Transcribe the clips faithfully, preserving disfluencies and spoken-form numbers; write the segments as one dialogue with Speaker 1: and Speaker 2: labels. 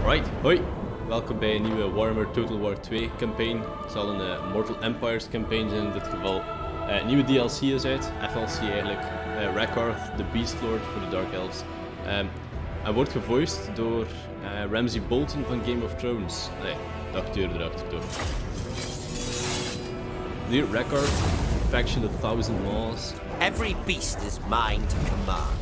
Speaker 1: Right, hoi. Welkom bij een nieuwe Warhammer Total War twee campaign. Het zal een uh, Mortal Empires campaign zijn in dit geval. Uh, een nieuwe D L C is uit, F L C eigenlijk. Uh, Rakarth, the Beastlord voor de Dark Elves. Um, hij wordt gevoiced door uh, Ramsay Bolton van Game of Thrones. Nee, de acteur erachter toch. Hier, Rakarth, Faction the Thousand Maws.
Speaker 2: Every beast is mine to command.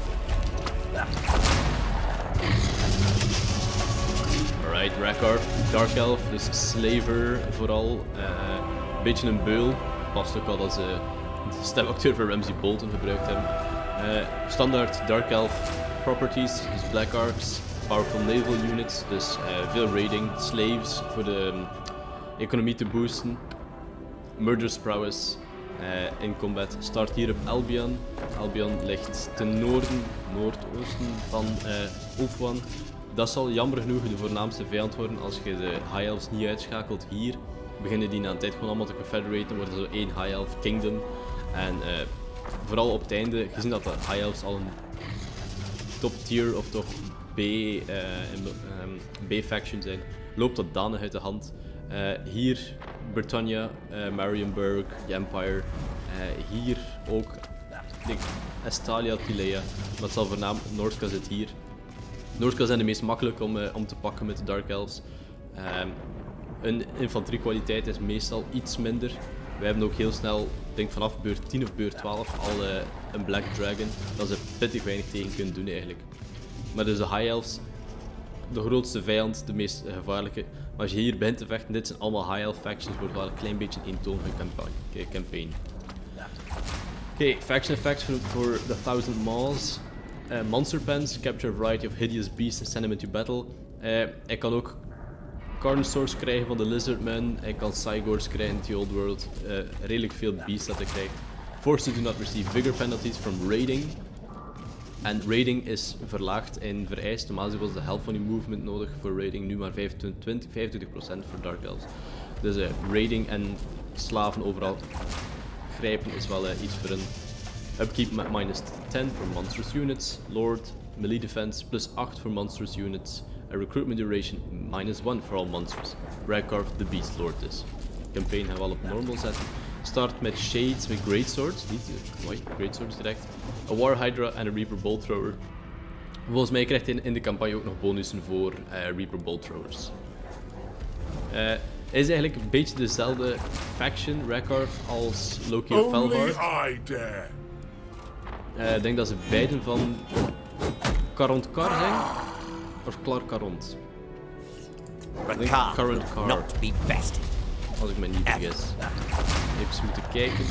Speaker 1: Alright, Rakarth, Dark Elf, dus slaver vooral. Een uh, beetje een beul. Past ook wel dat ze de stemacteur van Ramsay Bolton gebruikt hebben. Uh, standaard Dark Elf properties, dus Black Arcs, powerful naval units, dus uh, veel raiding, slaves voor de um, economie te boosten. Murderous prowess uh, in combat. Start hier op Albion. Albion ligt ten noorden, noordoosten van uh, Ulthuan. Dat zal jammer genoeg de voornaamste vijand worden als je de High Elves niet uitschakelt hier. Beginnen die na een tijd gewoon allemaal te confederaten, worden zo één High Elf Kingdom. En uh, vooral op het einde, gezien dat de High Elves al een top tier of toch B, uh, um, B-faction zijn, loopt dat danig uit de hand. Uh, hier Britannia, uh, Marienburg, the Empire. Uh, hier ook denk, Estalia, Tilea, maar het zal voornamelijk Noordka zit hier. Noordka zijn de meest makkelijk om, uh, om te pakken met de Dark Elves. Um, hun infanteriekwaliteit is meestal iets minder. Wij hebben ook heel snel, ik denk vanaf beurt tien of beurt twaalf, al uh, een Black Dragon, dat ze pittig weinig tegen kunnen doen eigenlijk. Maar dus de High Elves, de grootste vijand, de meest uh, gevaarlijke. Maar als je hier begint te vechten, dit zijn allemaal High Elf factions, wordt wel een klein beetje een eentonige campaign. Oké, okay, faction effects voor The Thousand Maws. Uh, monster pens, capture a variety of hideous beasts and send them into battle. Uh, hij kan ook Carnosaurs krijgen van de Lizardmen, hij kan Cygors krijgen in the Old World. Uh, redelijk veel beasts dat hij krijgt. Forced to do not receive vigor penalties from raiding. En raiding is verlaagd in vereist. Normaal was de helft van die movement nodig voor raiding, nu maar vijfentwintig procent voor Dark Elves. Dus uh, raiding en slaven overal grijpen is wel uh, iets voor een upkeep met minus ten voor monstrous units, Lord, melee defense plus acht voor monstrous units, en recruitment duration minus one for all monsters. Rakarth the Beastlord dus. Campaign gaan we al op normal zetten. Start met Shades met Greatswords, niet mooi, Greatswords direct. A War Hydra en een Reaper Bolt Thrower. Volgens mij krijgt hij in de campagne ook nog bonussen voor uh, Reaper Bolt Throwers. Uh, Hij is eigenlijk een beetje dezelfde faction, Rakarth, als Loki of Felvar. Uh, ik denk dat ze beiden van Karont Kar zijn, of Klar Karont.
Speaker 2: Karont Kar, not be bested.
Speaker 1: Als ik me niet vergis. Even moeten kijken.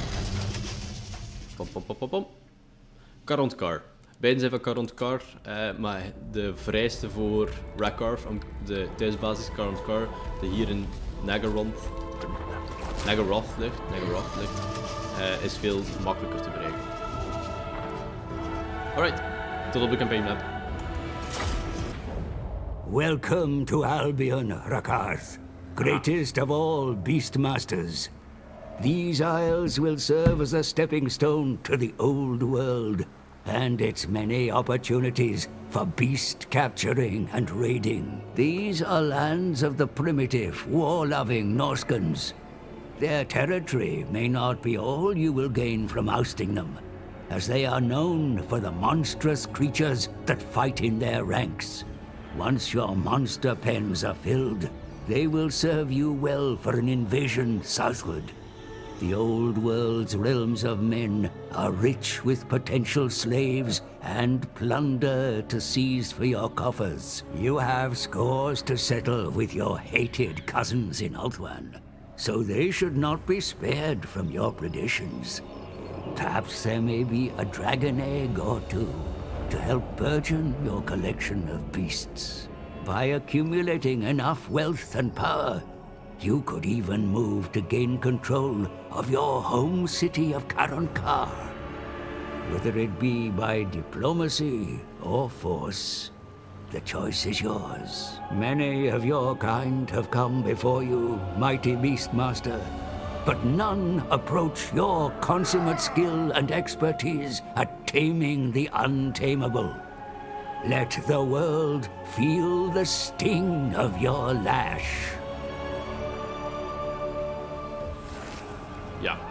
Speaker 1: Pom pom pom pom pom. Karont Kar. Beiden zijn van Karont Kar, uh, maar de vereiste voor Rakarth, de thuisbasis Karont Kar, die hier in Nagaroth, Nagaroth ligt, Nagaroth ligt uh, is veel makkelijker te bereiken. Alright, tot op de campaign map.
Speaker 3: Welcome to Albion, Rakarth, greatest of all Beastmasters. These isles will serve as a stepping stone to the old world and its many opportunities for beast capturing and raiding. These are lands of the primitive, war-loving Norskans. Their territory may not be all you will gain from ousting them, as they are known for the monstrous creatures that fight in their ranks. Once your monster pens are filled, they will serve you well for an invasion southward. The old world's realms of men are rich with potential slaves and plunder to seize for your coffers. You have scores to settle with your hated cousins in Ulthuan, so they should not be spared from your predations. Perhaps there may be a dragon egg or two to help burgeon your collection of beasts. By accumulating enough wealth and power, you could even move to gain control of your home city of Karont Kar. Whether it be by diplomacy or force, the choice is yours. Many of your kind have come before you, mighty Beastmaster, but none approach your consummate skill and expertise at taming the untamable. Let the world feel the sting of your lash.
Speaker 1: Ja.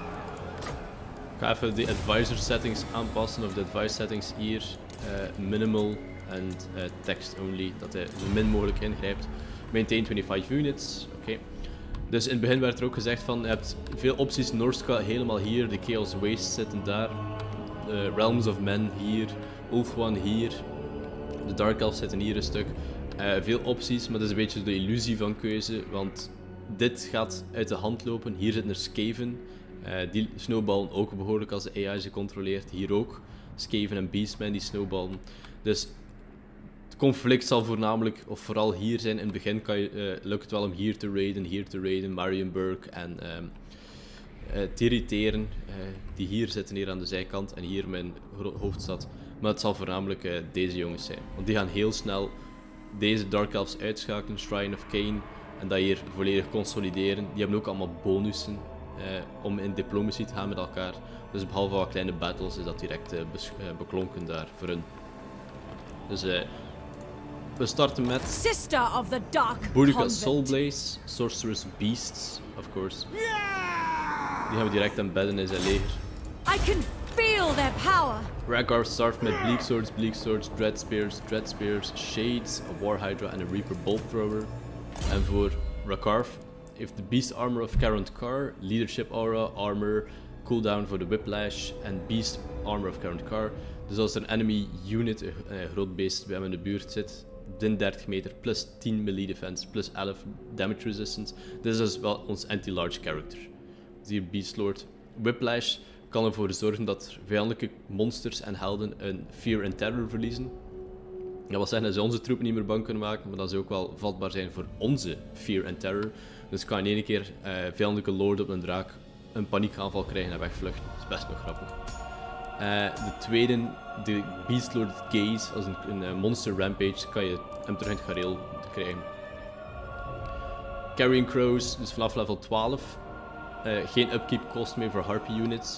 Speaker 1: Ik ga even de advisor settings aanpassen, of de advisor settings hier. Uh, minimal en uh, text only, dat hij zo min mogelijk ingrijpt. Maintain twenty-five units, oké. Okay. Dus in het begin werd er ook gezegd van, je hebt veel opties, Norsca helemaal hier, de Chaos Wastes zitten daar, de Realms of Men hier, Ulthuan hier, de Dark Elves zitten hier een stuk. Uh, veel opties, maar dat is een beetje de illusie van keuze, want dit gaat uit de hand lopen. Hier zitten er Skaven, uh, die snowballen ook behoorlijk als de A I ze controleert, hier ook. Skaven en Beastmen die snowballen. Dus het conflict zal voornamelijk, of vooral hier zijn. In het begin kan je, uh, lukt het wel om hier te raiden, hier te raiden, Marienburg en um, uh, te irriteren. Uh, die hier zitten, hier aan de zijkant en hier mijn hoofdstad. Maar het zal voornamelijk uh, deze jongens zijn. Want die gaan heel snel deze Dark Elves uitschakelen, Shrine of Cain. En dat hier volledig consolideren. Die hebben ook allemaal bonussen uh, om in diplomatie te gaan met elkaar. Dus behalve wat kleine battles is dat direct uh, uh, beklonken daar voor hun. Dus uh, we starten met
Speaker 4: Sister of the Dark
Speaker 1: Boudica Soulblaze, Sorcerous Beasts, of course. Die gaan we direct embedden in zijn leger.
Speaker 4: I can feel their power.
Speaker 1: Rhaegar start met Bleak Swords, Bleak Swords, Dread Spears, Dread Spears, Shades, a War Hydra en een Reaper Bolt Thrower. En voor Rakarth heeft de Beast Armor of Karent Kar, Leadership Aura, Armor, cooldown voor de Whiplash en Beast Armor of Karent Kar. Dus als er een enemy unit, een uh, groot beest bij hem in de buurt zit, binnen dertig meter, plus tien melee defense, plus elf damage resistance. Dit is dus wel ons anti-large character. Dus hier Beast Lord. Whiplash kan ervoor zorgen dat vijandelijke monsters en helden een fear en terror verliezen. Dat wil zeggen dat ze onze troepen niet meer bang kunnen maken, maar dat ze ook wel vatbaar zijn voor onze fear en terror. Dus kan in één keer uh, vijandelijke lord op een draak een paniekaanval krijgen en wegvluchten. Dat is best wel grappig. Uh, de tweede, de Beast Lord Gaze, als een, een, een monster rampage, kan je hem terug in het gareel krijgen. Carrying Crows, dus vanaf level twaalf. Uh, geen upkeep kost meer voor Harpy units.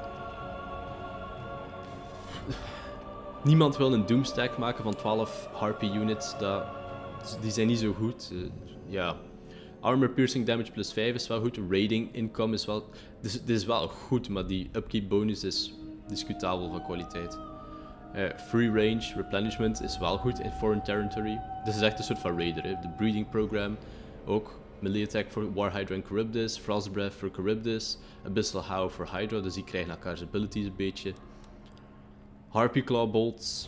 Speaker 1: Niemand wil een Doomstack maken van twaalf Harpy units, dat, die zijn niet zo goed. Uh, ja. Armor piercing damage plus vijf is wel goed, raiding income is wel... Dit is, dit is wel goed, maar die upkeep bonus is discutabel van kwaliteit. Uh, free range replenishment is wel goed in foreign territory. Dit is echt een soort van raider. Hè. De breeding program ook. Melee attack voor War Hydra en Charybdis, Frost Breath voor Charybdis, Abyssal Howl voor Hydra, dus die krijgen elkaars abilities een beetje. Harpy Claw Bolts.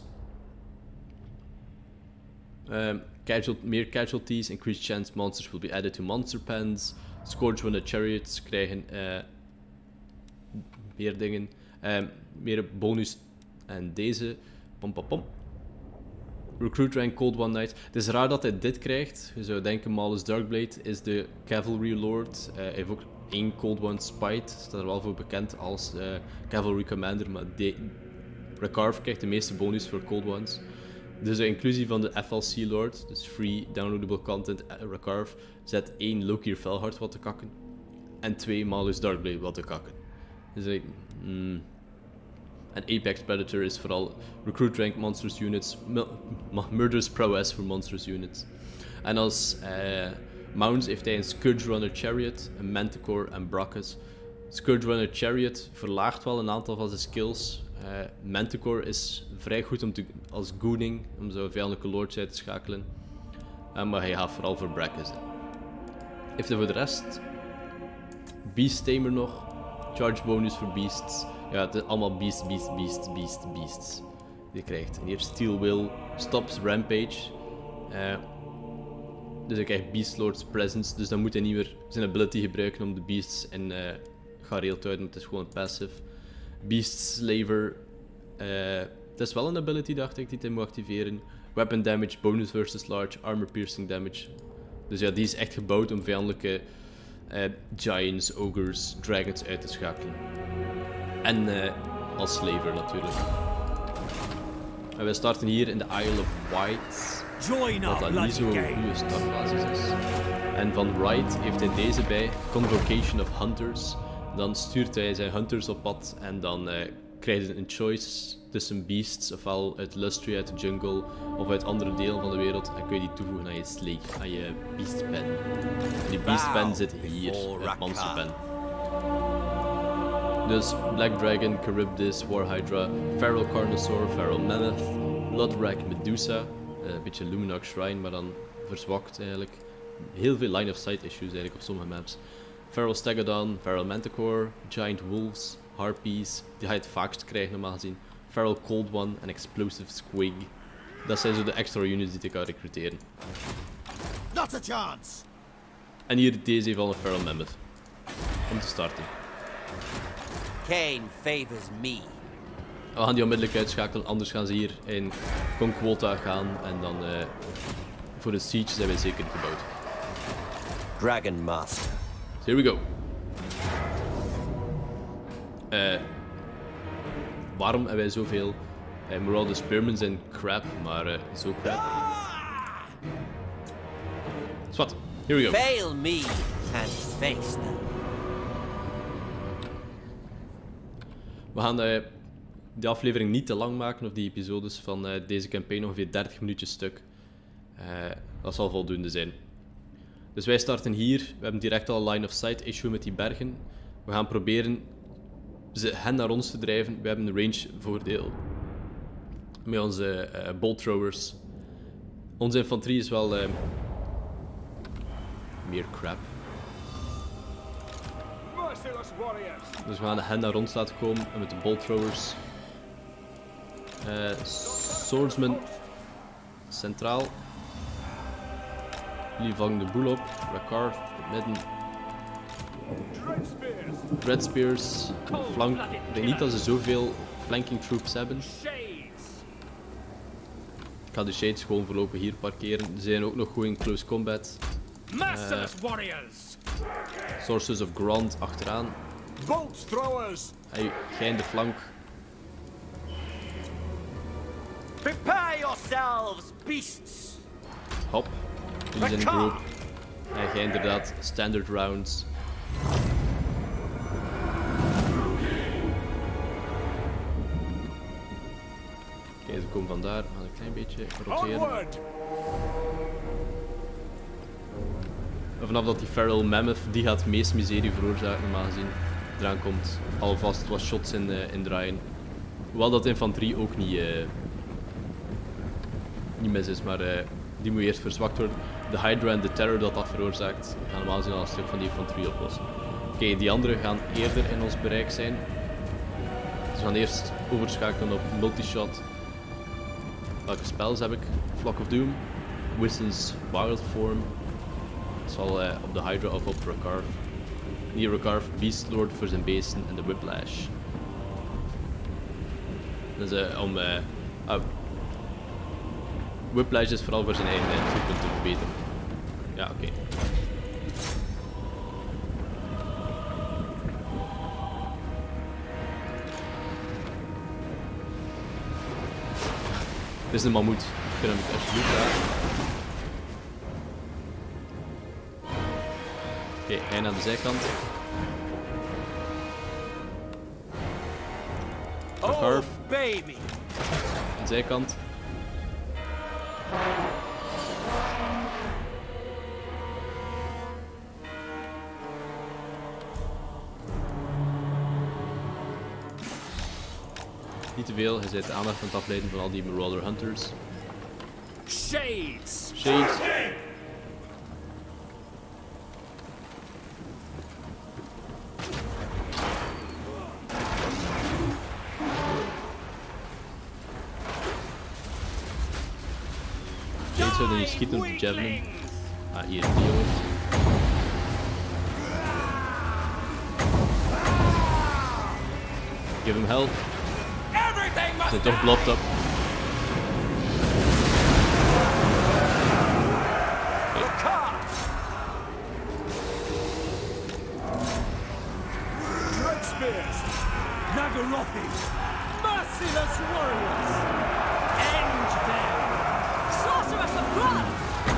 Speaker 1: Um, casual, meer casualties, increased chance monsters will be added to monster pens. Scourge Runner Chariots krijgen uh, meer dingen. Um, meer bonus en deze. Pom pom pom. Recruit rank Cold One Knight. Het is raar dat hij dit krijgt. Je zou denken Malus Darkblade is de Cavalry Lord. Uh, hij heeft ook één Cold One Spite. Staat er wel voor bekend als uh, Cavalry Commander. Maar Rakarth krijgt de meeste bonus voor Cold Ones. Dus de inclusie van de F L C Lord, dus free downloadable content, Rakarth, zet één Lokir Felhard wat te kakken. En twee Malus Darkblade wat te kakken. Dus ik... Mm. En Apex Predator is vooral recruit rank monsters units, murderous prowess voor monsters units. En als uh, mounts heeft hij een Scourge Runner Chariot, een Manticore en Brachus. Scourge Runner Chariot verlaagt wel een aantal van zijn skills. Uh, Manticore is vrij goed om te, als gooning, om zo vijandelijke lords uit te schakelen. Uh, maar hij gaat vooral voor Brachus. Heeft hij voor de rest Beast Tamer nog, charge bonus voor beasts. Ja, het is allemaal beast, beast, beast, beast, beasts. Die je krijgt. En hier Steel Will, stops Rampage. Uh, dus hij krijgt Beast Lord's Presence. Dus dan moet hij niet meer zijn ability gebruiken om de beasts in uh, gareel te houden. Het is gewoon passive. Beast Slaver. Uh, het is wel een ability, dacht ik, die hij moet activeren. Weapon damage, bonus versus large, armor piercing damage. Dus ja, die is echt gebouwd om vijandelijke uh, giants, ogres, dragons uit te schakelen. En uh, als slaver natuurlijk. En we starten hier in de Isle of Wight. Wat dat niet zo'n goede startbasis is. En van Wright heeft hij deze bij, Convocation of Hunters. Dan stuurt hij zijn hunters op pad en dan uh, krijg je een choice tussen beasts, ofwel uit Lustria, uit de jungle, of uit andere delen van de wereld, en kun je die toevoegen aan je slave, aan je beastpen. En die beastpen zit hier, het monsterpen. Dus Black Dragon, Charybdis, Warhydra, Feral Carnosaur, Feral Mammoth, Bloodwrack, Medusa, uh, een beetje Luminarch Shrine, maar dan verzwakt eigenlijk. Heel veel line-of-sight issues eigenlijk op sommige maps. Feral Stegodon, Feral Manticore, Giant Wolves, Harpies, die ga je het vaakst krijgen normaal gezien. Feral Cold One en Explosive Squig. Dat zijn zo de extra units die ik kan recruteren.
Speaker 2: Not a chance.
Speaker 1: En hier deze van een Feral Mammoth. Om te starten.
Speaker 2: Kane favors me.
Speaker 1: We gaan die onmiddellijk uitschakelen, anders gaan ze hier in Conquota gaan en dan uh, voor de siege zijn wij zeker gebouwd.
Speaker 2: Dragon Master.
Speaker 1: Here we go. Uh, waarom hebben wij zoveel uh, Marauder Spearmen zijn crap, maar uh, zo crap. Zwat, here we go.
Speaker 2: Fail me and face them.
Speaker 1: We gaan uh, de aflevering niet te lang maken, of die episodes van uh, deze campaign, ongeveer dertig minuutjes stuk. Uh, dat zal voldoende zijn. Dus wij starten hier. We hebben direct al een line-of-sight issue met die bergen. We gaan proberen ze hen naar ons te drijven. We hebben een range voordeel met onze uh, bolt throwers. Onze infanterie is wel uh, meer crap. Dus we gaan hen naar ons laten komen en met de bolt throwers. Uh, swordsman centraal. Jullie vangen de boel op. Rakarth in het midden. Red Spears in de flank. Ik denk niet dat ze zoveel flanking troops hebben. Ik ga de Shades gewoon voorlopig hier parkeren. Ze zijn ook nog goed in close combat. Uh, Sources of Grant achteraan.
Speaker 5: Bolt throwers.
Speaker 1: Hey, jij in de flank.
Speaker 2: Prepare yourselves, beasts.
Speaker 1: Hop. Jullie zijn group. En jij inderdaad standard rounds. Oké, ze komen vandaar. We gaan een klein beetje roteren. En vanaf dat die Feral Mammoth, die gaat het meest miserie veroorzaken normaal gezien, eraan komt. Alvast wat shots in, uh, in draaien. Hoewel dat infanterie ook niet, uh, niet mis is, maar uh, die moet eerst verzwakt worden. De Hydra en de Terror dat dat veroorzaakt, gaan normaal gezien al een stuk van die infanterie oplossen. Oké, okay, die anderen gaan eerder in ons bereik zijn. Dus we gaan eerst overschakelen op multishot. Welke spells heb ik? Flock of Doom, Wissen's Wild Form. Dat zal uh, op de Hydra of op Rakarth. Hier Rakarth, Beast Lord voor zijn beesten en de Whiplash. Dus uh, om... Uh, uh, Whiplash is vooral voor zijn eigen uh, troepen te verbeteren. Ja, oké. Okay. Dit is een mammoet. Kunnen we het alsjeblieft vragen? Oké, okay, hij naar de zijkant. Rakarth.
Speaker 2: Oh, baby.
Speaker 1: Aan de zijkant. Niet te veel, hij zit de aandacht aan het afleiden van al die Marauder Hunters.
Speaker 5: Shades!
Speaker 1: Shades! Shades zouden niet schieten op de Javelin. Ah, hier is die jongens. Give him hell. Ze zijn toch blocked up.
Speaker 5: Red Spears! Nagarothi! Merciless warriors! End them!
Speaker 4: Sorceress of blood!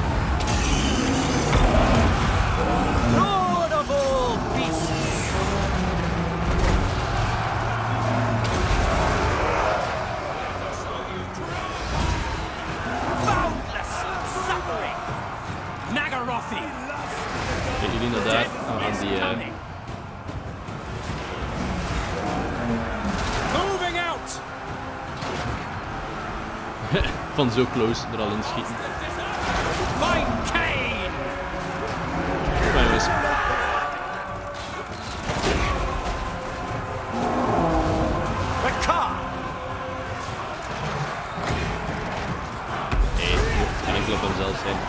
Speaker 2: Lord of all beasts!
Speaker 1: Jullie naar daar. We gaan die... Uh...
Speaker 5: Moving out.
Speaker 1: van zo close er al in schieten.
Speaker 5: Find Kane.
Speaker 1: Maar jongens. Nee, het kan enkel op hemzelf zijn.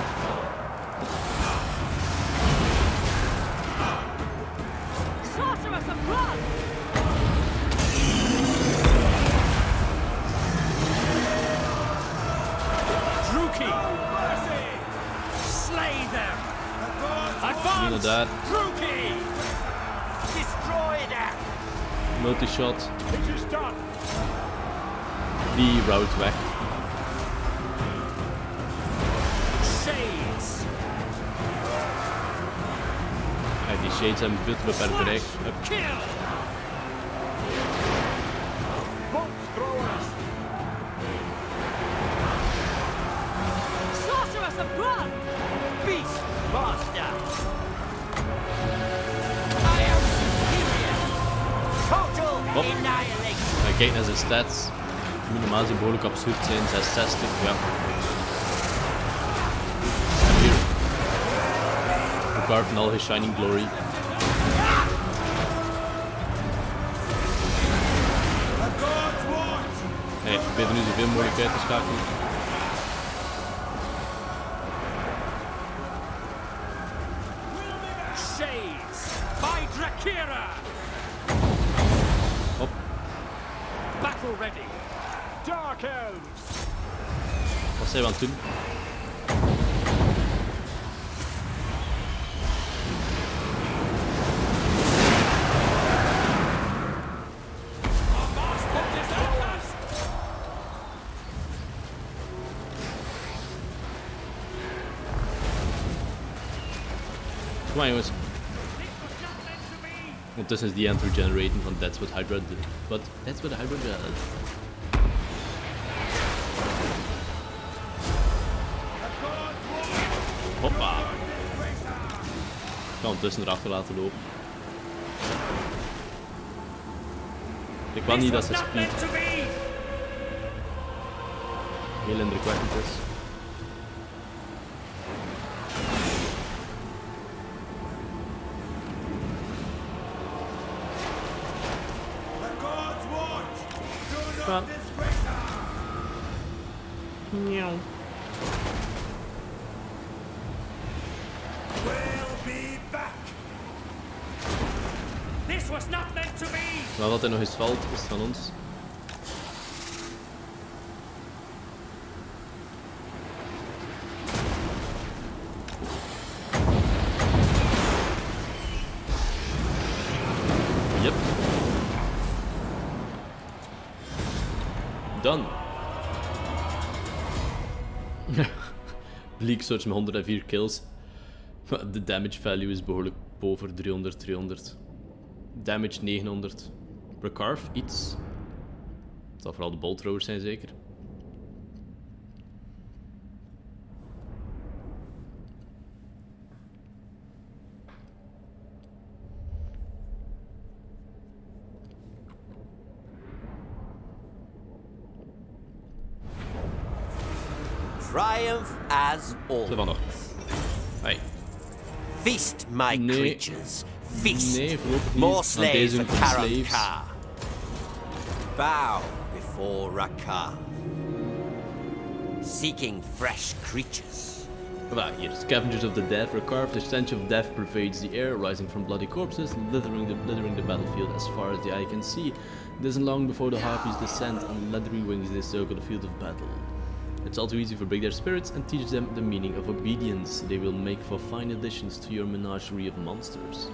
Speaker 4: Sorceress of blood!
Speaker 5: Druki. Slay them. Advance.
Speaker 1: Daar.
Speaker 5: Druki.
Speaker 2: Destroy them!
Speaker 1: Multishot.
Speaker 5: It is done.
Speaker 1: Die route weg.
Speaker 5: Shades.
Speaker 1: Ja, die shades hebben veel te beperkt bereik. Hup.
Speaker 5: Kill. Bolt throwers.
Speaker 4: Sorceress of blood!
Speaker 2: Beast Master! I am superior! Total
Speaker 1: Hop.
Speaker 2: annihilation!
Speaker 1: Ja, kijk naar zijn stats. Die moet normaal zijn behoorlijk absurd zijn. zeshonderdzestig, ja. En hier. Elkaar van al his shining glory. Nee, ik probeer er nu zoveel mogelijk uit te schakelen.
Speaker 5: Shades. By Drakira.
Speaker 1: Hop.
Speaker 5: Battle ready. Dark elves.
Speaker 1: Wat zijn we aan het doen? Kom maar jongens. Ondertussen is die end regenerating van That's What Hydra did. But that's what Hydra does. Hoppa. Ik kan ondertussen erachter laten lopen. Ik wil niet dat ze speed heel indrukwekkend is. Ja. Miauw.
Speaker 5: This was not meant to be.
Speaker 1: Maar wat er nog eens valt, is van ons. Yep. Done. Bleak Surge met honderdvier kills. Maar de damage value is behoorlijk boven driehonderd, tweehonderd. Damage negenhonderd. Recarve iets. Het zal vooral de bolt throwers zijn zeker.
Speaker 2: Triumph as
Speaker 1: Zo van nog.
Speaker 2: always.
Speaker 1: Hey.
Speaker 2: Feast, my
Speaker 1: Nee.
Speaker 2: creatures. Feast.
Speaker 1: Nee, voorlopig niet.
Speaker 2: More
Speaker 1: Want
Speaker 2: slaves
Speaker 1: deze
Speaker 2: for
Speaker 1: doen geen
Speaker 2: Karan
Speaker 1: slaves.
Speaker 2: Ka. Bow before Rakar. Seeking fresh creatures.
Speaker 1: Voilà, hier. Scavengers of the Death recarved. The stench of death pervades the air, rising from bloody corpses, littering the, littering the battlefield as far as the eye can see. It isn't long before the harpies descend on leathery wings they circle the field of battle. It's all too easy for break their spirits and teach them the meaning of obedience. They will make for fine additions to your menagerie of monsters.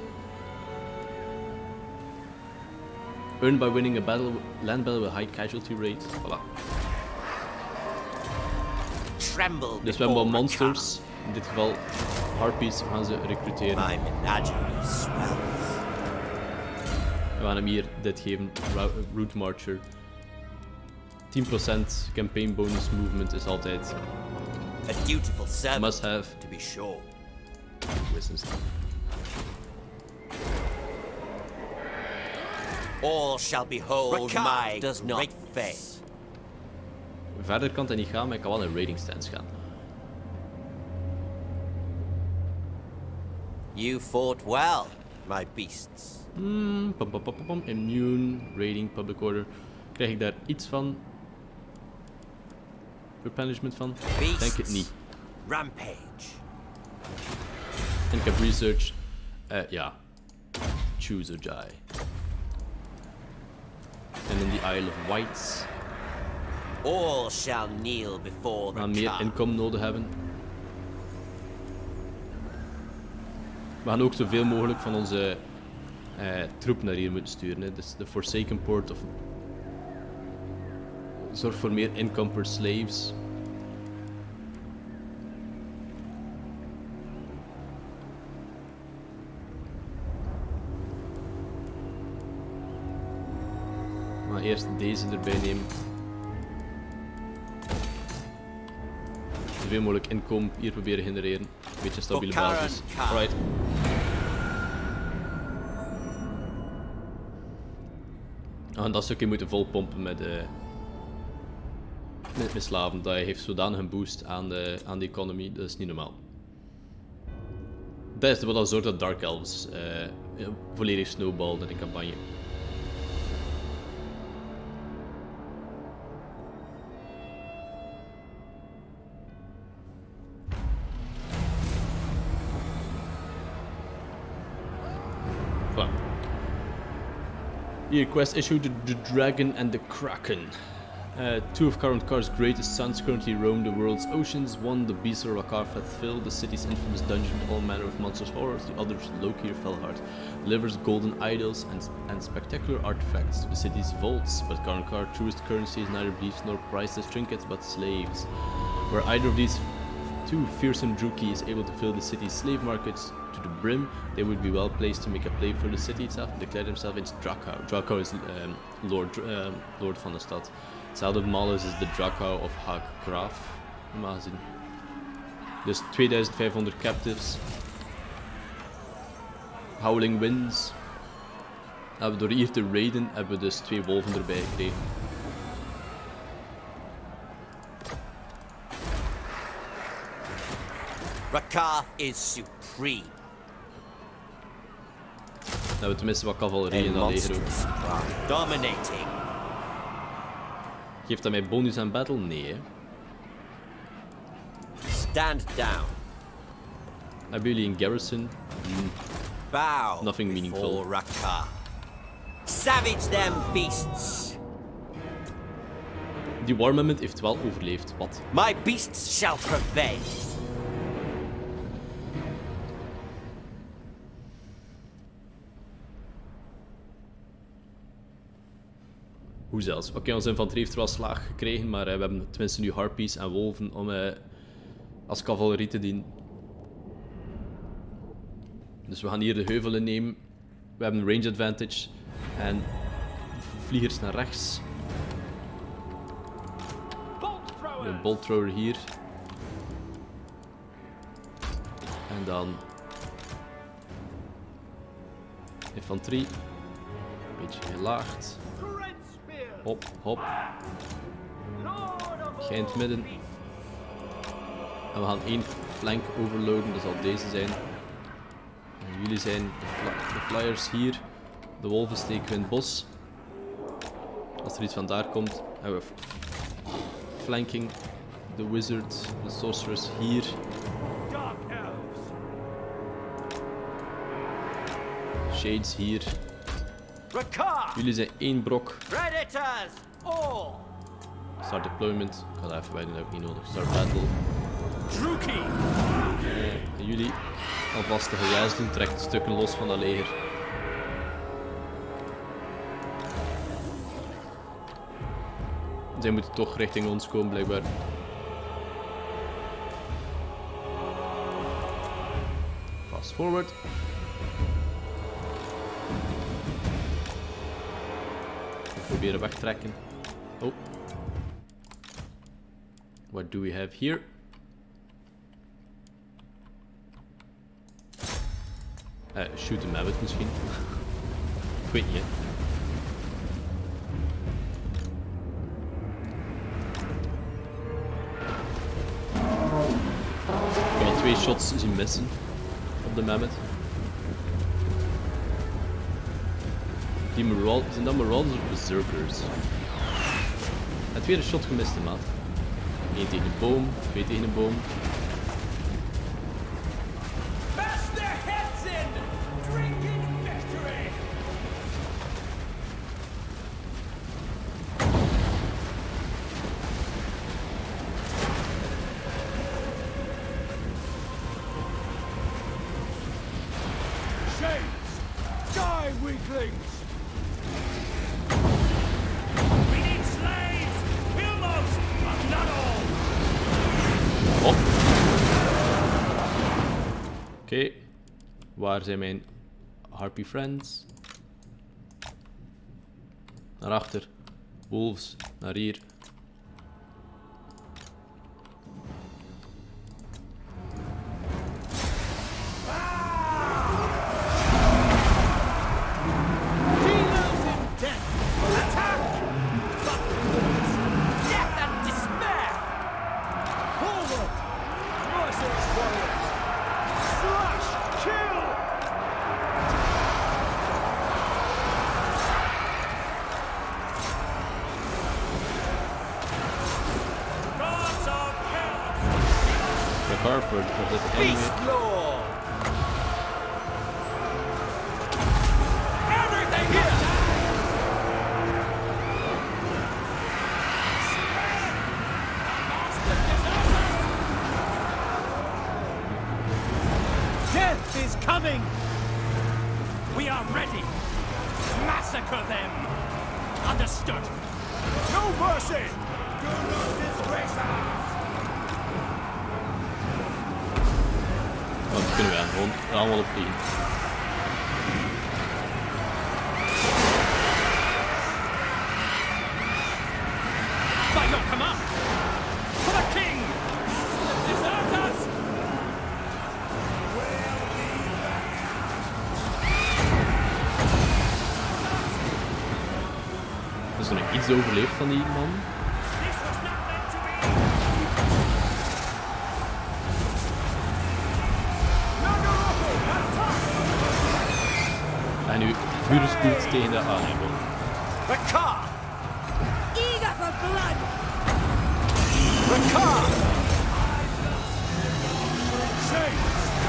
Speaker 1: Earned by winning a battle, land battle with high casualty rate. Voilà.
Speaker 2: Tremble
Speaker 1: Dus we hebben wel
Speaker 2: before
Speaker 1: monsters. In dit geval harpies gaan ze recruteren.
Speaker 2: Rakar. My menagerie swells.
Speaker 1: We gaan hem hier dit geven. Rou- Route Marcher. tien procent campaign bonus movement is altijd
Speaker 2: A dutiful servant,
Speaker 1: must have.
Speaker 2: to be sure.
Speaker 1: Wisdom.
Speaker 2: All shall behold my does not great face.
Speaker 1: Verder kan het niet gaan, maar ik kan wel in raiding stance gaan.
Speaker 2: You fought well, my beasts.
Speaker 1: Hmm, pam, pam, pam, pam, pam. Immune, raiding, public order. Krijg ik daar iets van? Replenishment van?
Speaker 2: Beasts.
Speaker 1: Denk het niet.
Speaker 2: Rampage.
Speaker 1: En ik heb research. Uh, ja. Choose or die. En in the Isle of Wights.
Speaker 2: All shall kneel before
Speaker 1: We gaan
Speaker 2: the
Speaker 1: meer
Speaker 2: car.
Speaker 1: inkomen nodig hebben. We gaan ook zoveel mogelijk van onze uh, troep naar hier moeten sturen. Hè. Dus de Forsaken Port of... Zorg voor meer income per slaves. Maar eerst deze erbij nemen. Zoveel mogelijk inkomen hier proberen genereren. Een beetje een stabiele
Speaker 2: Voor
Speaker 1: basis.
Speaker 2: Karen,
Speaker 1: Alright. Ah, en dat stukje moeten volpompen met, uh, met, met slaven. Dat heeft zodanig een boost aan de, aan de economy. Dat is niet normaal. Dat is wat dat zorgt dat Dark Elves uh, volledig snowballen in de campagne. Voilà. Here, quest issue the, the Dragon and the Kraken. Uh, two of Karankar's greatest sons currently roam the world's oceans. One, the beast of Rakarth, hath filled the city's infamous dungeon with all manner of monstrous horrors. The other, Loki of Felheart, delivers golden idols and, and spectacular artifacts to the city's vaults. But Karankar's truest currency is neither beasts nor priceless trinkets, but slaves. Where either of these two fearsome Druki is able to fill the city's slave markets to the brim, they would be well placed to make a play for the city itself and declare themselves its Drakau. Drakau is um, Lord, um, Lord van de stad. Hetzelfde Malus is de Drakau of Haggraaf. Normaal gezien. Dus tweeduizend vijfhonderd captives. Howling Winds. Hebben we door hier te raiden hebben we dus twee wolven erbij gekregen.
Speaker 2: Rakarth is supreme.
Speaker 1: Dan hebben we tenminste wat cavalerie in dat leger ook.
Speaker 2: Monstrous pride. Dominating.
Speaker 1: Geeft dat mij bonus aan battle? Nee, hè.
Speaker 2: Stand down.
Speaker 1: Hebben jullie een garrison? Hmm.
Speaker 2: Bow
Speaker 1: Nothing
Speaker 2: before
Speaker 1: meaningful.
Speaker 2: Rakarth. Savage them beasts.
Speaker 1: Die Warmament heeft wel overleefd. Wat?
Speaker 2: My beasts shall prevail.
Speaker 1: Hoe zelfs? Oké, okay, onze infanterie heeft er wel slaag gekregen, maar uh, we hebben tenminste nu harpies en wolven om uh, als cavalerie te dienen. Dus we gaan hier de heuvelen nemen. We hebben een range advantage en vliegers naar rechts. Een bolt thrower hier. En dan infanterie. Een beetje gelaagd. Hop, hop. Gij in het midden. En we gaan één flank overloaden, dat zal deze zijn. En jullie zijn de, fly de flyers hier. De wolven steken in het bos. Als er iets van daar komt, hebben we flanking. De wizard, de sorceress hier. Shades hier.
Speaker 2: Rakarth.
Speaker 1: Jullie zijn één brok.
Speaker 2: Predators. All.
Speaker 1: Start deployment. Ik ga dat even bij doen, dat heb ik niet nodig. Start battle.
Speaker 5: Druki.
Speaker 1: Uh, en jullie alvast de gejuist doen, trekt stukken los van dat leger. Zij moeten toch richting ons komen, blijkbaar. Fast forward. We proberen wegtrekken. Oh. What do we have here? Uh, shoot hem hebben misschien. Ik weet niet, hè. Ik heb al twee shots zien missen op de Mammoth. Die Marauders, zijn dat Marauders of Berserkers? Het tweede shot gemist, maat. Eén tegen een boom, twee tegen een boom.
Speaker 5: Bash their heads in! Drinking victory! Shades! Die, weaklings! We need slaves! Almost, but not all!
Speaker 1: Op. Oké. Okay. Waar zijn mijn Harpy friends? Naar achter. Wolves. Naar hier. For, for this enemy.
Speaker 5: Everything here! Death is coming! We are ready! Massacre them! Understood! No mercy! Do not disgrace us!
Speaker 1: Want kunnen we aan gewoon allemaal opvliegen.
Speaker 5: By your command! For the king! Desert us!
Speaker 1: Is er nog iets overleefd van die man?
Speaker 5: This was not meant to be!
Speaker 1: En nu vuurspoed tegen de aannemer.
Speaker 5: Rakar!
Speaker 4: Eager for blood!
Speaker 5: Rakar! Shades!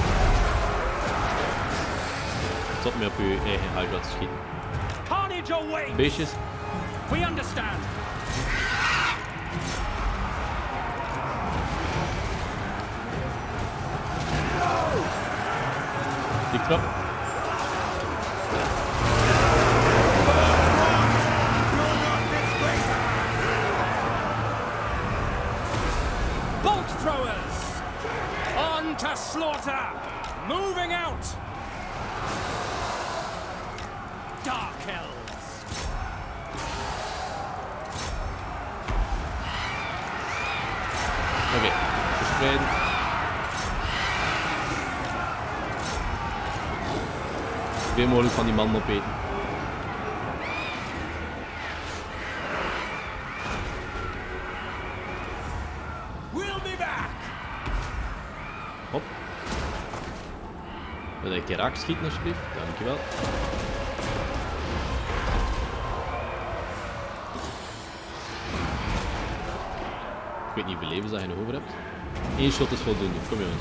Speaker 1: Stop me op uw eigen Hydra te schieten.
Speaker 5: Carnage away!
Speaker 1: Beestjes.
Speaker 5: We understand!
Speaker 1: Die trap.
Speaker 5: Bolt throwers! On to slaughter! Moving out! Dark elves!
Speaker 1: Oké, okay. Verspreiden. Zoveel mogelijk van die mannen opeten.
Speaker 5: We'll be back!
Speaker 1: Hop. Wil je een keer raak schieten alsjeblieft? Dankjewel. Ik weet niet hoeveel levens dat je nog over hebt. Eén shot is voldoende. Kom jongens.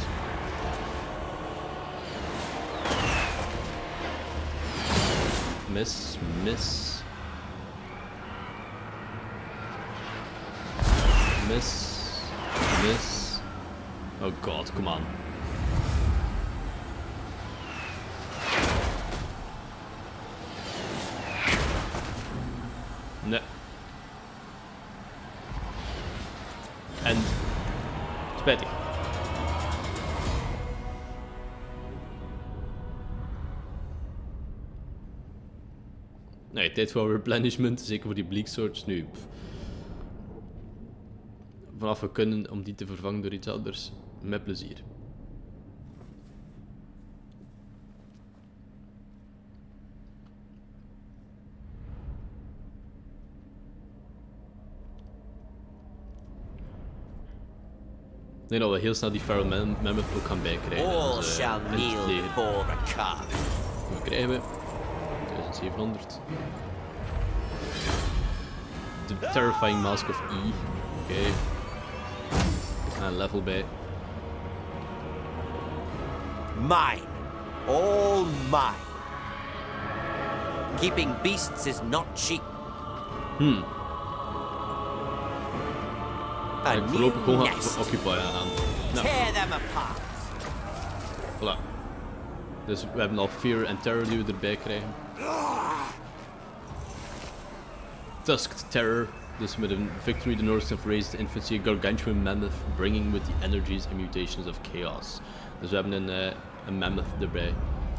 Speaker 1: Mis, mis. Mis. Mis. Oh god, come on. Nee. En spijtig. Nee, tijd voor replenishment, zeker voor die bleak swords nu. Pff. Vanaf we kunnen om die te vervangen door iets anders, met plezier. Ik denk dat we heel snel die Feral Mam Mammoth ook gaan bijkrijgen.
Speaker 2: All
Speaker 1: Dus, uh,
Speaker 2: shall
Speaker 1: in het
Speaker 2: kneel
Speaker 1: leger.
Speaker 2: before Rakar.
Speaker 1: Wat krijgen we? zevenhonderd. De Terrifying Mask of E. Oké. Okay. En een level bij.
Speaker 2: Mine. All mine. Keeping beasts is not cheap.
Speaker 1: Hmm.
Speaker 2: A
Speaker 1: Ik
Speaker 2: new
Speaker 1: voorlopig gewoon
Speaker 2: nest.
Speaker 1: gaan Occupy aan. Nou,
Speaker 2: Tear them apart.
Speaker 1: voilà. Dus we hebben al Fear en Terror die we erbij krijgen. Tusked Terror. Dus met een Victory the North have raised the infantry gargantuan mammoth, bringing with the energies and mutations of chaos. Dus we hebben een, uh, een mammoth erbij.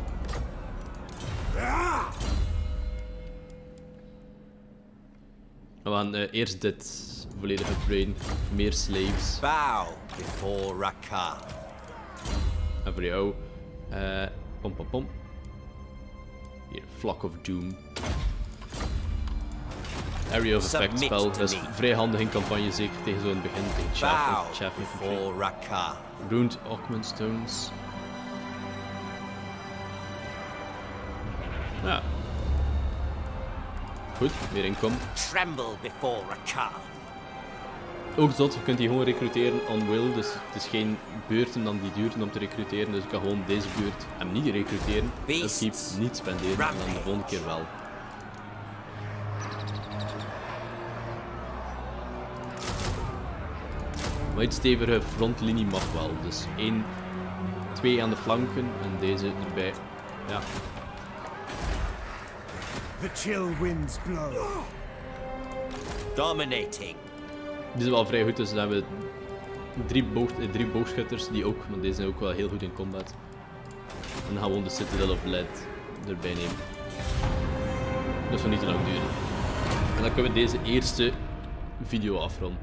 Speaker 1: We gaan uh, eerst dit volledig upgraden. Meer slaves.
Speaker 2: Bow before Rakar.
Speaker 1: En voor jou, uh, pom pom pom. Hier, Flock of Doom. Area of Effect
Speaker 2: Submit
Speaker 1: spel,
Speaker 2: to
Speaker 1: dat is
Speaker 2: me.
Speaker 1: vrij handig in campagne, zeker tegen zo'n begin, tegen Chaff
Speaker 2: Bow
Speaker 1: Chaff
Speaker 2: before Rakar.
Speaker 1: Ruined Augment Stones. Ja. Goed, meer inkomen.
Speaker 2: Tremble before Rakar.
Speaker 1: Ook zot, je kunt die gewoon recruteren on will, dus het is geen beurten dan die duurten om te recruteren, dus ik kan gewoon deze beurt hem niet recruteren,
Speaker 2: Beasts.
Speaker 1: upkeep niet spenderen en dan de
Speaker 2: Rampage.
Speaker 1: volgende keer wel. Maar iets stevige frontlinie mag wel, dus één, twee aan de flanken en deze erbij. Ja.
Speaker 6: The chill winds blow.
Speaker 2: Dominating.
Speaker 1: Die is wel vrij goed, dus dan hebben we drie, boog, eh, drie boogschutters die ook, want deze zijn ook wel heel goed in combat. En dan gaan we gewoon de Citadel of Lead erbij nemen. Dat zal niet te lang duren. En dan kunnen we deze eerste video afronden.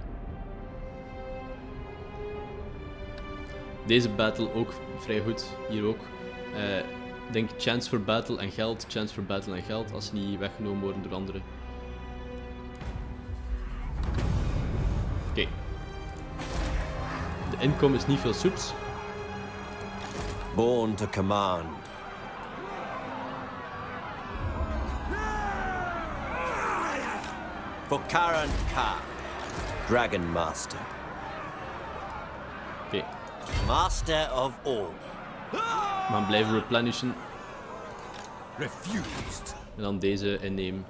Speaker 1: Deze battle ook vrij goed, hier ook. Uh, ik denk chance for battle en geld, chance for battle en geld, als ze niet weggenomen worden door anderen. Oké. Okay. De inkomen is niet veel soeps.
Speaker 2: Born to command. For Karan Ka, Dragon Master.
Speaker 1: Oké. Okay.
Speaker 2: Master of all.
Speaker 1: We gaan blijven replenishen.
Speaker 6: Refused.
Speaker 1: En dan deze innemen.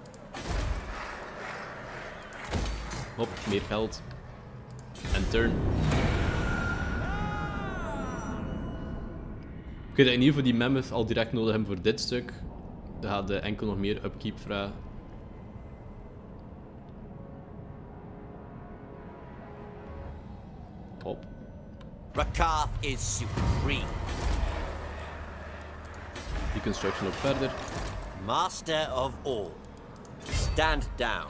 Speaker 1: Hop, meer geld. En turn. Ik weet in ieder geval die Mammoth al direct nodig hebben voor dit stuk. Dan gaat de enkel nog meer upkeep vragen. Hop.
Speaker 2: Rakar is supreme.
Speaker 1: Die construction ook verder.
Speaker 2: Master of all. Stand down.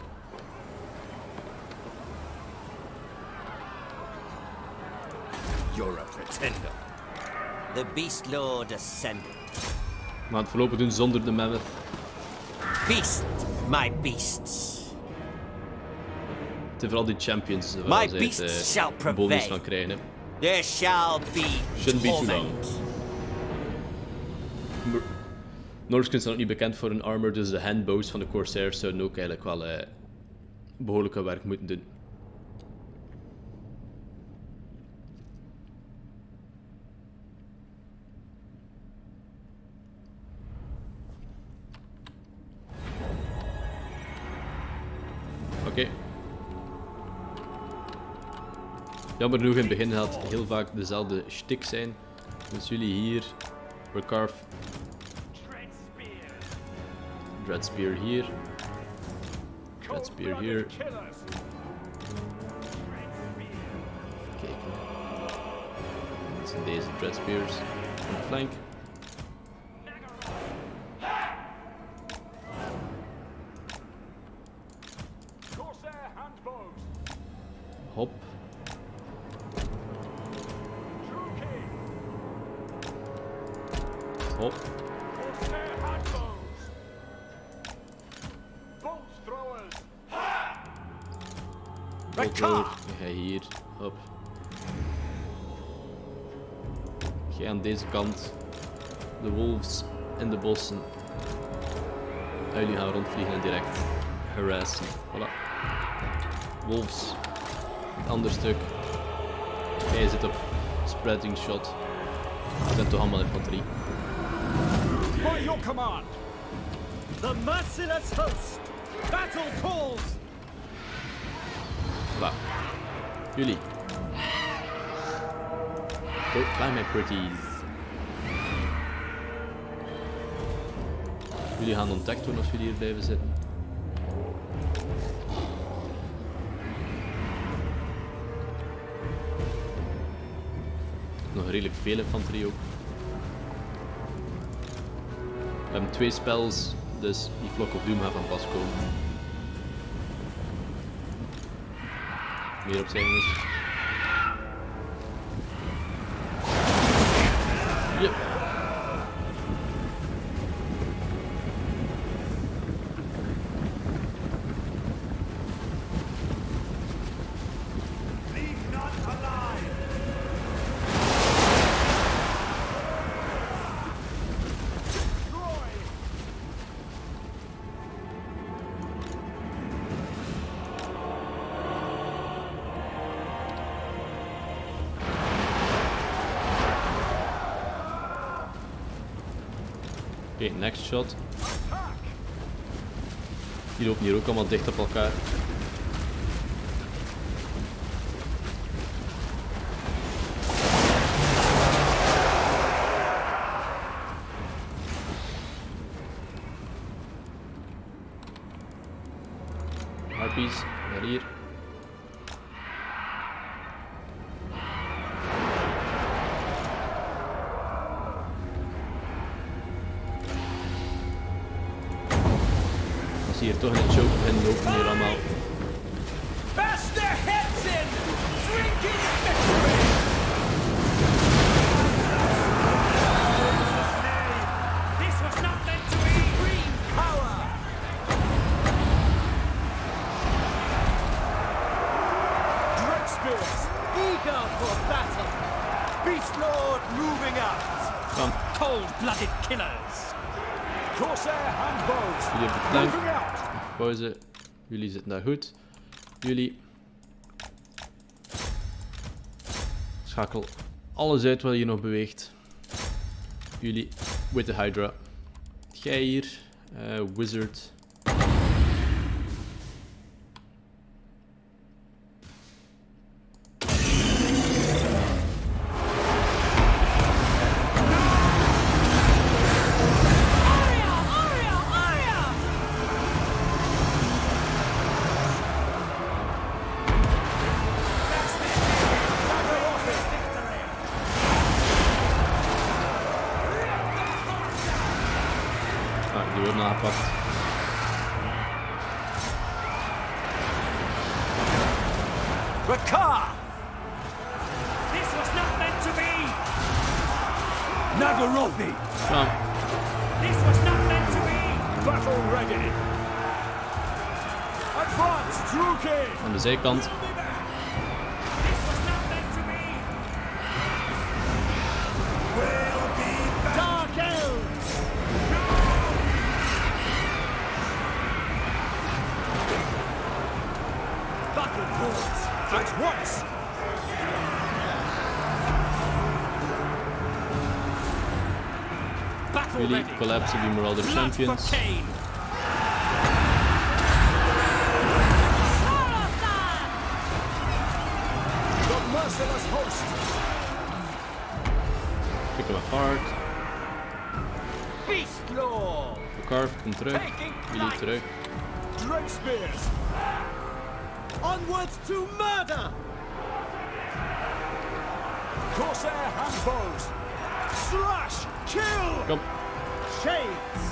Speaker 6: You're a pretender.
Speaker 2: The Beast Lord ascended.
Speaker 1: We gaan het voorlopig doen zonder de Mammoth.
Speaker 2: Feast, my beasts.
Speaker 1: Het zijn vooral die champions
Speaker 2: My
Speaker 1: waar ze
Speaker 2: beasts
Speaker 1: het, uh,
Speaker 2: shall prevail.
Speaker 1: bonus van krijgen. Hè.
Speaker 2: There shall be
Speaker 1: Shouldn't be too long.
Speaker 2: torment.
Speaker 1: Norscans zijn ook niet bekend voor hun armor, dus de handbows van de Corsairs zouden ook eigenlijk wel uh, behoorlijke werk moeten doen. Oké. Okay. Jammer genoeg in het begin gaat het heel vaak dezelfde shtick zijn. Dus jullie hier, Recarve. Dreadspear hier. Dreadspear hier. Kijk. Dat zijn deze Dreadspears aan de flank. Hop. Hop. Bolt thrower. Ga hier. Hop. Jij aan deze kant. De wolves in de bossen. En jullie gaan rondvliegen en direct harassen. Voilà. Wolves. Het andere stuk. Jij zit op spreading shot. Dat zijn toch allemaal infanterie.
Speaker 5: By your command. The merciless host. Battle calls.
Speaker 1: Voilà. Jullie. Go fly my pretties. Jullie gaan ontdekt worden als jullie hier blijven zitten. Nog redelijk veel infanterie ook. We hebben twee spells, dus die Flock of Doom gaat van pas komen. Meer op zijn dus. Yep. Oké, okay, next shot. Die lopen hier ook allemaal dicht op elkaar. Harpies, naar hier. Hier toch een choke en lopen hier allemaal.
Speaker 5: Bash their heads in! Drinking victory! This was not meant to be! Green power! Dread spears, eager for battle! Beast Lord moving out!
Speaker 1: Kom.
Speaker 5: Cold-blooded killers! Corsair handbows!
Speaker 1: Jullie op de flank. Pauze. Jullie zitten daar goed. Jullie. Schakel alles uit wat hier nog beweegt. Jullie with the Hydra. Jij hier. Uh, wizard. Aangepakt.
Speaker 5: Rakar! This was not meant to be!
Speaker 6: Nagarothi!
Speaker 1: Kom.
Speaker 5: This was not meant to be! Battle ready! Advance, Druki!
Speaker 1: Aan de zijkant.
Speaker 5: This was not meant to be! Will be Dark Elves! Battle calls! At once! Battle
Speaker 1: Jullie
Speaker 5: ready!
Speaker 1: collapsen die Marauder
Speaker 5: Blood for
Speaker 1: Champions.
Speaker 5: Cain! The merciless host!
Speaker 1: Pick hem apart.
Speaker 5: Beast Lord!
Speaker 1: De Carve komt terug. Jullie terug.
Speaker 5: Dread spears! Onwards to murder! Corsair handbows! Slash! Kill!
Speaker 1: Kom.
Speaker 5: Shades!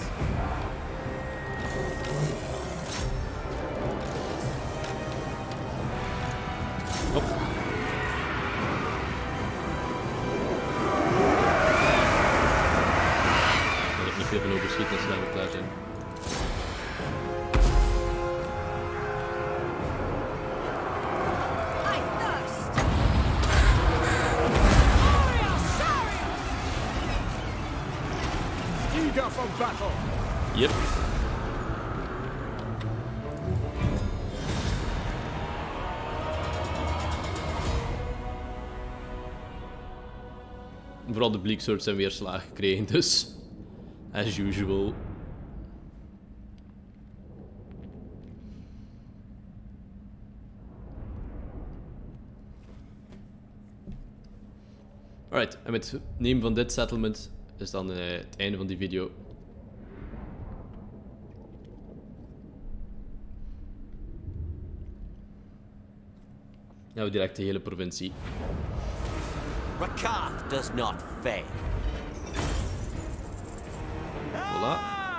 Speaker 1: Hop. Ik heb niet veel van overschieten als we klaar zijn.
Speaker 4: I thirst! Warrior Chariot!
Speaker 6: Eager for battle.
Speaker 1: Yep. Vooral de Bleak Swords zijn weer slagen gekregen, dus as usual. Alright, en met het nemen van dit settlement is dan uh, het einde van die video. Nou, we direct de hele provincie.
Speaker 2: Rakath does not fail.
Speaker 1: Voilà.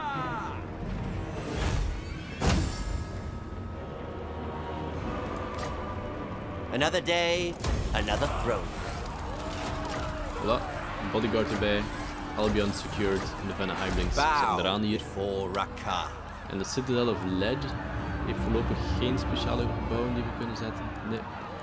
Speaker 2: Another day, another throne.
Speaker 1: Voilà. Een bodyguard erbij. Albion secured. En de Vanna Heimelings zijn eraan hier.
Speaker 2: Before Rakath.
Speaker 1: En de Citadel of Lead heeft voorlopig geen speciale gebouwen die we kunnen zetten. Nee.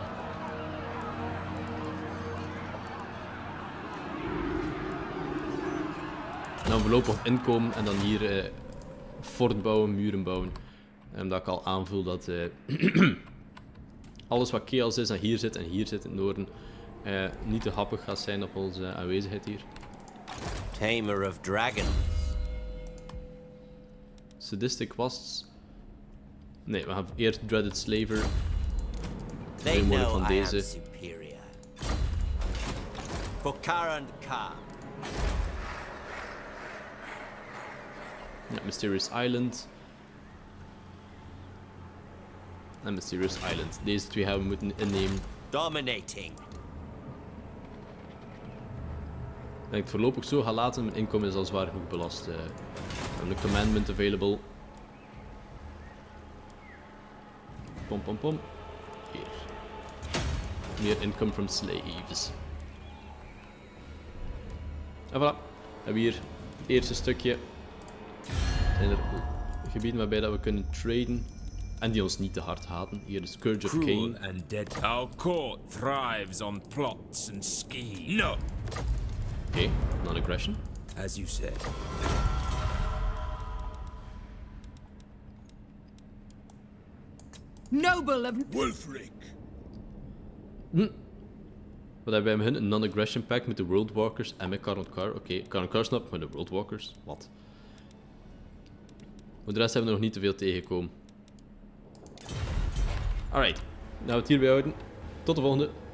Speaker 1: En dan voorlopig inkomen en dan hier uh, fort bouwen, muren bouwen. En omdat ik al aanvoel dat uh, alles wat chaos is en hier zit en hier zit in het noorden uh, niet te happig gaat zijn op onze aanwezigheid hier.
Speaker 2: Tamer of dragons.
Speaker 1: Sadistic Wasps. Nee, we gaan eerst Dreaded Slaver.
Speaker 2: They
Speaker 1: Heel mooi
Speaker 2: know
Speaker 1: van
Speaker 2: I am
Speaker 1: deze.
Speaker 2: superior. For Karand Ka.
Speaker 1: Ja, Mysterious Island. En Mysterious Island. Deze twee gaan we moeten innemen.
Speaker 2: Dominating.
Speaker 1: En ik het voorlopig zo ga laten. Mijn inkomen is al zwaar genoeg belast. Uh, we hebben een commandment available. Pom pom pom. Hier. Meer income from slaves. En voilà. We hebben hier het eerste stukje. Zijn er gebieden waarbij dat we kunnen traden. En die ons niet te hard haten. Hier de Scourge of
Speaker 5: Cruel
Speaker 1: Cain.
Speaker 5: and dead. Our court thrives on plots and schemes. No!
Speaker 1: Oké, okay. Non-aggression.
Speaker 6: As you said.
Speaker 4: Noble of...
Speaker 6: Wolfric.
Speaker 1: Hm. Wat hebben wij met hun? Een non-aggression pact met de World Walkers en met Karn Kar. Oké, okay. Karn Kar snap, maar de World Walkers? Wat? Voor de rest hebben we nog niet te veel tegengekomen. Alright, nou we het hierbij houden. Tot de volgende.